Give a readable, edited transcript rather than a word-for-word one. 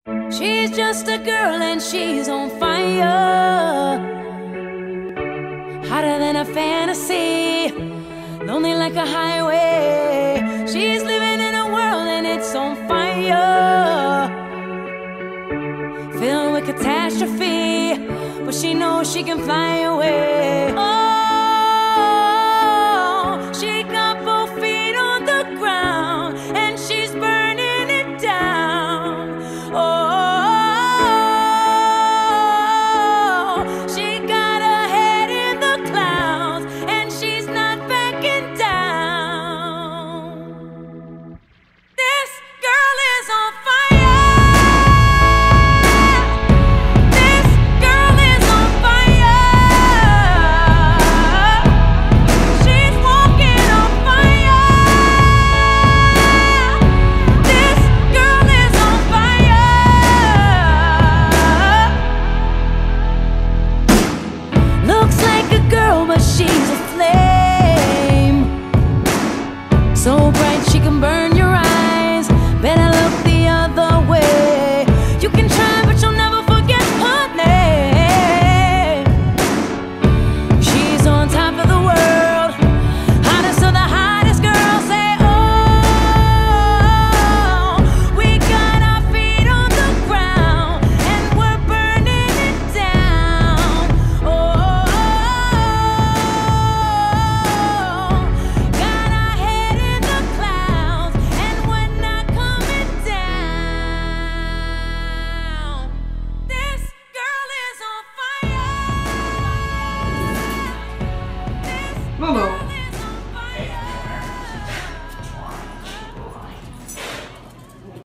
She's just a girl and she's on fire, hotter than a fantasy, lonely like a highway. She's living in a world and it's on fire, filled with catastrophe, but she knows she can fly away. Oh,